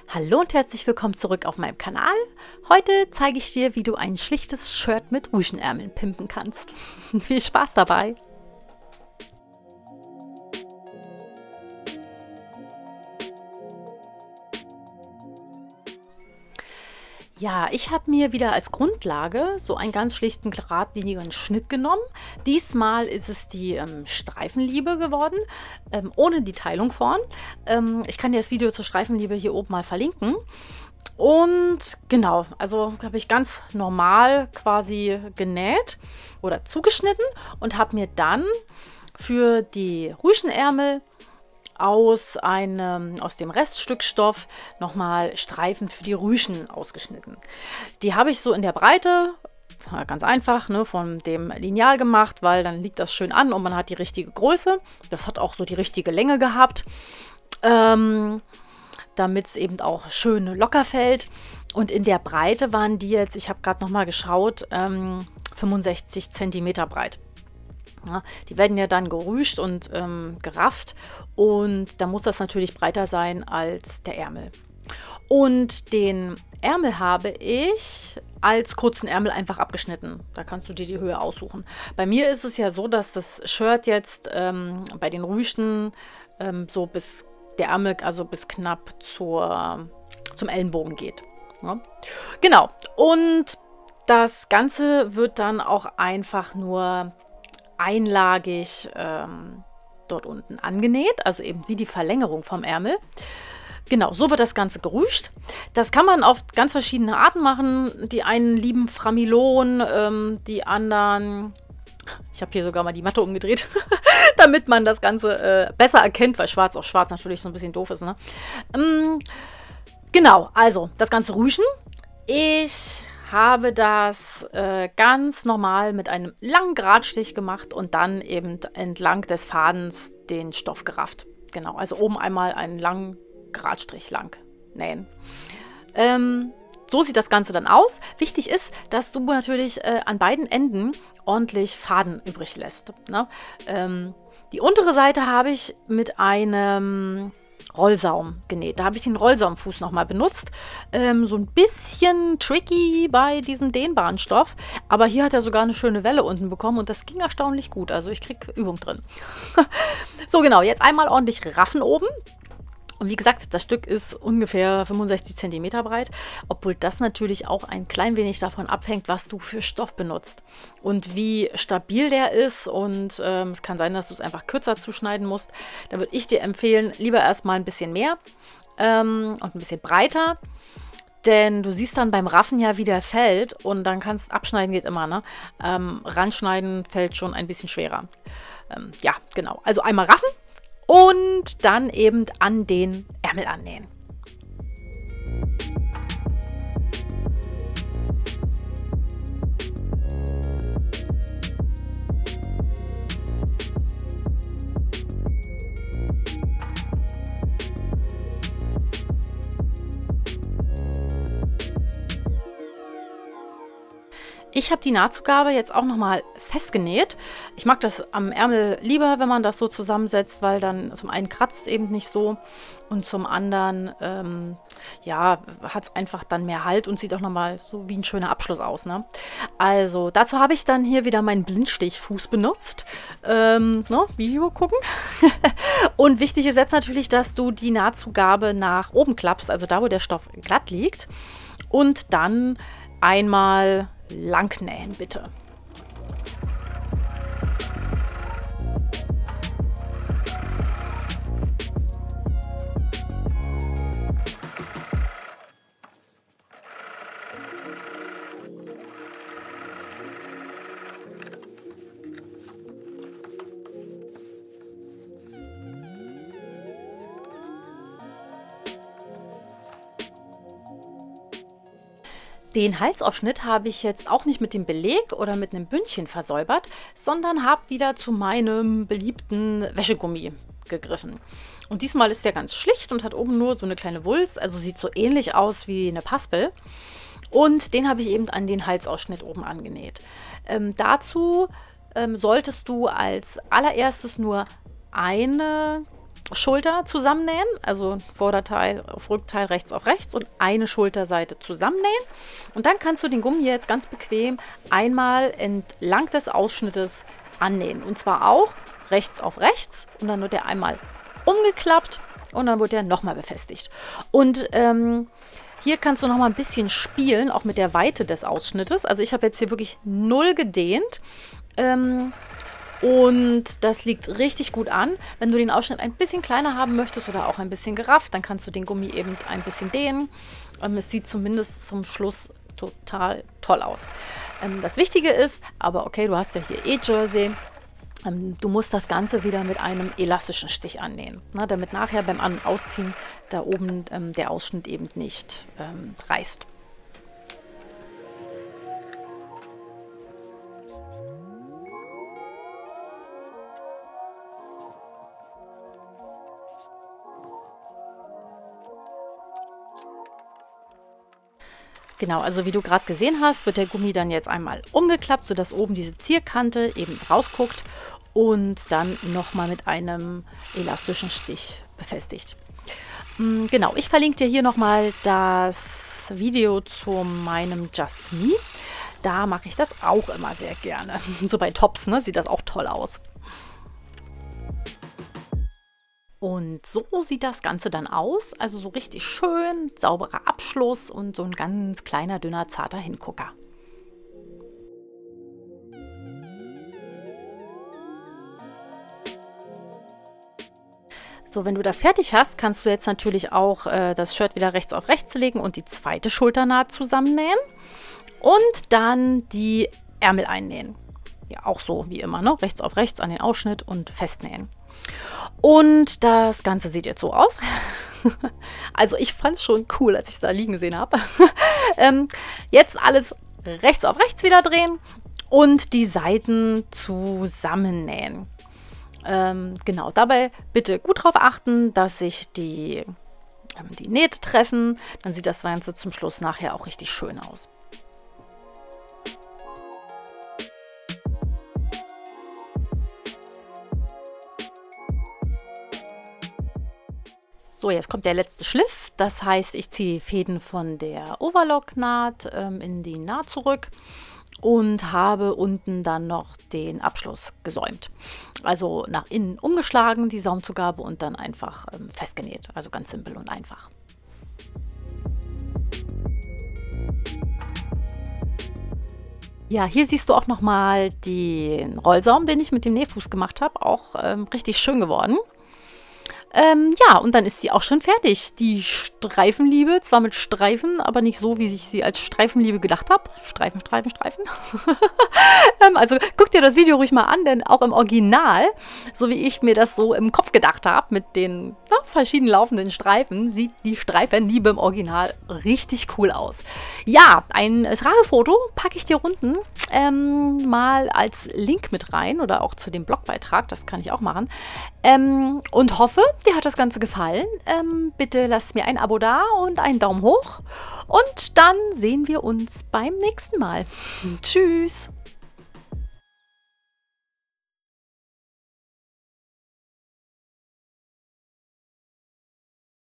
Hallo und herzlich willkommen zurück auf meinem Kanal. Heute zeige ich dir, wie du ein schlichtes Shirt mit Ruchenärmeln pimpen kannst. Viel Spaß dabei! Ja, ich habe mir wieder als Grundlage so einen ganz schlichten, geradlinigen Schnitt genommen. Diesmal ist es die Streifenliebe geworden, ohne die Teilung vorn. Ich kann dir das Video zur Streifenliebe hier oben mal verlinken. Und genau, also habe ich ganz normal quasi genäht oder zugeschnitten und habe mir dann für die Ruchenärmel aus dem Reststückstoff nochmal Streifen für die Rüschen ausgeschnitten. Die habe ich so in der Breite, ganz einfach, ne, von dem Lineal gemacht, weil dann liegt das schön an und man hat die richtige Größe. Das hat auch so die richtige Länge gehabt, damit es eben auch schön locker fällt. Und in der Breite waren die jetzt, ich habe gerade nochmal geschaut, 65 cm breit. Ja, die werden ja dann gerüscht und gerafft und da muss das natürlich breiter sein als der Ärmel. Und den Ärmel habe ich als kurzen Ärmel einfach abgeschnitten. Da kannst du dir die Höhe aussuchen. Bei mir ist es ja so, dass das Shirt jetzt bei den Rüschen so bis der Ärmel, also bis knapp zum Ellenbogen geht. Ja. Genau. Und das Ganze wird dann auch einfach nur einlagig dort unten angenäht, also eben wie die Verlängerung vom Ärmel. Genau, so wird das Ganze gerüscht. Das kann man auf ganz verschiedene Arten machen. Die einen lieben Framilon, die anderen, ich habe hier sogar mal die Matte umgedreht, damit man das Ganze besser erkennt, weil schwarz auf schwarz natürlich so ein bisschen doof ist, ne? Genau, also das Ganze rüschen. Ich habe das ganz normal mit einem langen Geradstich gemacht und dann eben entlang des Fadens den Stoff gerafft. Genau, also oben einmal einen langen Geradstrich lang nähen. So sieht das Ganze dann aus. Wichtig ist, dass du natürlich an beiden Enden ordentlich Faden übrig lässt. Ne? Die untere Seite habe ich mit einem Rollsaum genäht. Da habe ich den Rollsaumfuß nochmal benutzt. So ein bisschen tricky bei diesem dehnbaren Stoff, aber hier hat er sogar eine schöne Welle unten bekommen und das ging erstaunlich gut. Also ich kriege Übung drin. So genau, jetzt einmal ordentlich raffen oben. Und wie gesagt, das Stück ist ungefähr 65 cm breit, obwohl das natürlich auch ein klein wenig davon abhängt, was du für Stoff benutzt und wie stabil der ist. Und es kann sein, dass du es einfach kürzer zuschneiden musst. Da würde ich dir empfehlen, lieber erstmal ein bisschen mehr und ein bisschen breiter. Denn du siehst dann beim Raffen ja, wie der fällt und dann kannst abschneiden, geht immer, ne? Ranschneiden fällt schon ein bisschen schwerer. Ja, genau. Also einmal raffen. Und dann eben an den Ärmel annähen. Ich habe die Nahtzugabe jetzt auch nochmal festgenäht. Ich mag das am Ärmel lieber, wenn man das so zusammensetzt, weil dann zum einen kratzt es eben nicht so und zum anderen ja, hat es einfach dann mehr Halt und sieht auch nochmal so wie ein schöner Abschluss aus. Ne? Also dazu habe ich dann hier wieder meinen Blindstichfuß benutzt. Ne? Video gucken. Und wichtig ist jetzt natürlich, dass du die Nahtzugabe nach oben klappst, also da, wo der Stoff glatt liegt. Und dann einmal lang nähen, bitte. Den Halsausschnitt habe ich jetzt auch nicht mit dem Beleg oder mit einem Bündchen versäubert, sondern habe wieder zu meinem beliebten Wäschegummi gegriffen. Und diesmal ist der ganz schlicht und hat oben nur so eine kleine Wulst, also sieht so ähnlich aus wie eine Paspel. Und den habe ich eben an den Halsausschnitt oben angenäht. Dazu solltest du als allererstes nur eine Schulter zusammennähen, also Vorderteil auf Rückteil, rechts auf rechts und eine Schulterseite zusammennähen. Und dann kannst du den Gummi jetzt ganz bequem einmal entlang des Ausschnittes annähen. Und zwar auch rechts auf rechts und dann wird er einmal umgeklappt und dann wird er nochmal befestigt. Und hier kannst du nochmal ein bisschen spielen, auch mit der Weite des Ausschnittes. Also ich habe jetzt hier wirklich 0 gedehnt. Und das liegt richtig gut an. Wenn du den Ausschnitt ein bisschen kleiner haben möchtest oder auch ein bisschen gerafft, dann kannst du den Gummi eben ein bisschen dehnen. Es sieht zumindest zum Schluss total toll aus. Das Wichtige ist, aber okay, du hast ja hier Jersey. Du musst das Ganze wieder mit einem elastischen Stich annähen, ne, damit nachher beim Ausziehen da oben der Ausschnitt eben nicht reißt. Genau, also wie du gerade gesehen hast, wird der Gummi dann jetzt einmal umgeklappt, sodass oben diese Zierkante eben rausguckt und dann nochmal mit einem elastischen Stich befestigt. Genau, ich verlinke dir hier nochmal das Video zu meinem Just Me. Da mache ich das auch immer sehr gerne. So bei Tops, ne, sieht das auch toll aus. Und so sieht das Ganze dann aus. Also so richtig schön, sauberer Abschluss und so ein ganz kleiner, dünner, zarter Hingucker. So, wenn du das fertig hast, kannst du jetzt natürlich auch das Shirt wieder rechts auf rechts legen und die zweite Schulternaht zusammennähen. Und dann die Ärmel einnähen. Ja, auch so wie immer, ne? Rechts auf rechts an den Ausschnitt und festnähen. Und das Ganze sieht jetzt so aus. Also ich fand es schon cool, als ich es da liegen gesehen habe. Jetzt alles rechts auf rechts wieder drehen und die Seiten zusammennähen. Genau, dabei bitte gut darauf achten, dass sich die Nähte treffen. Dann sieht das Ganze zum Schluss nachher auch richtig schön aus. So, jetzt kommt der letzte Schliff. Das heißt, ich ziehe die Fäden von der Overlock-Naht in die Naht zurück und habe unten dann noch den Abschluss gesäumt. Also nach innen umgeschlagen, die Saumzugabe, und dann einfach festgenäht. Also ganz simpel und einfach. Ja, hier siehst du auch nochmal den Rollsaum, den ich mit dem Nähfuß gemacht habe. Auch richtig schön geworden. Ja, und dann ist sie auch schon fertig. Die Streifenliebe, zwar mit Streifen, aber nicht so, wie ich sie als Streifenliebe gedacht habe. Streifen, Streifen, Streifen. Also guck dir das Video ruhig mal an, denn auch im Original, so wie ich mir das so im Kopf gedacht habe, mit den verschieden laufenden Streifen, sieht die Streifenliebe im Original richtig cool aus. Ja, ein Tragefoto packe ich dir unten mal als Link mit rein oder auch zu dem Blogbeitrag, das kann ich auch machen. Und hoffe, dir hat das Ganze gefallen. Bitte lass mir ein Abo da und einen Daumen hoch. Und dann sehen wir uns beim nächsten Mal. Tschüss!